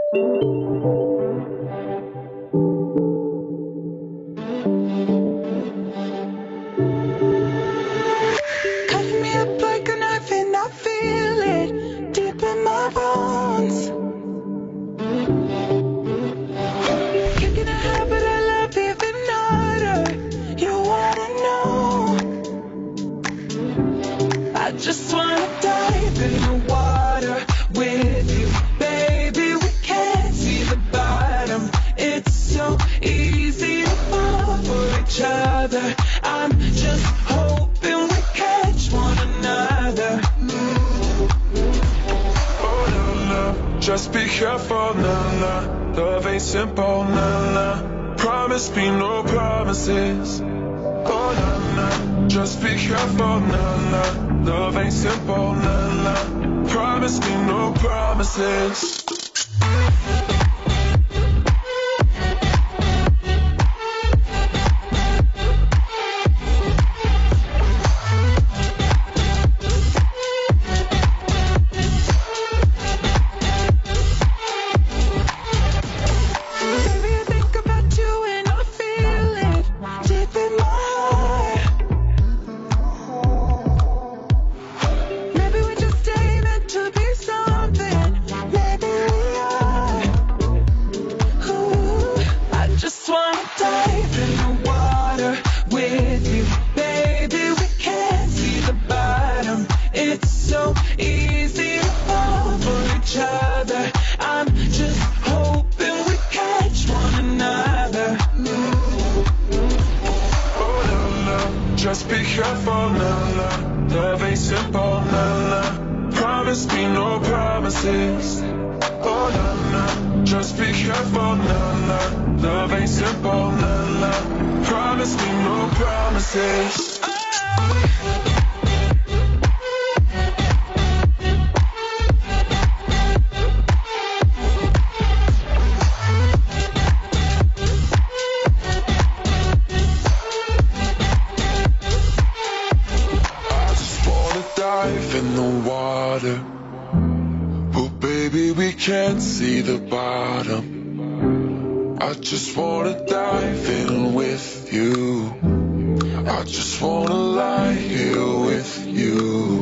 Cutting me up like a knife and I feel it deep in my bones. You can have what I love even harder. You wanna know? I just wanna dive in the water with you, baby. We can't see the bottom. It's so easy to fall for each other. I'm just hoping we catch one another. Oh no no, just be careful, nah nah. Love ain't simple, nah nah. Promise me no promises. Oh nah nah, just be careful, nah nah. Love ain't simple, nah nah. Promise me no promises. Baby, I think about you and I feel it deep in my heart. Maybe we're just aiming to be something. Maybe we are. Ooh, I just wanna dive in the water with you, baby. We can't see the bottom. It's so easy to fall for each other. I'm just hoping we catch one another. Oh no no, just be careful, nah nah. Love ain't simple, nah nah. Promise me no promises. Oh no no, just be careful, nah nah. Love ain't simple, nah nah. Promise me no promises. Dive in the water, but baby we can't see the bottom. I just wanna dive in with you. I just wanna lie here with you.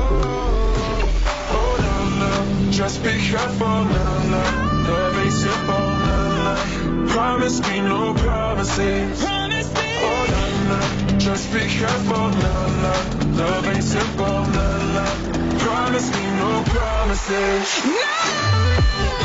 Oh no no, just be careful, no no. Love ain't simple, no no. Promise me no promises. Oh no no, just be careful, no no. Love ain't simple, no no. Promise me no promises. No!